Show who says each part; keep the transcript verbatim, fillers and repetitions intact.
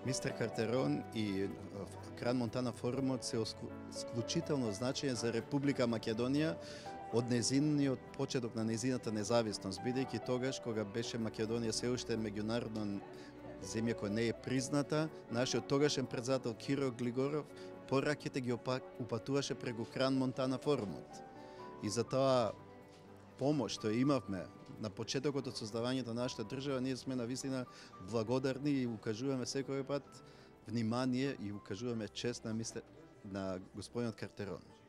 Speaker 1: Мистер Картерон и Кран Монтана форумот се исклучително значање за Република Македонија од незиниот почеток на незината независност, бидејќи тогаш кога беше Македонија се уште меѓународна земја која не е призната, нашиот тогашен председател Киро Глигоров пораките ги упатуваше преку Кран Монтана форумот. И затоа помош што имавме на почетокот од создавањето на нашата држава, ние сме навистина благодарни и укажуваме секој пат внимание и укажуваме чест на мистер на господинот Картерон.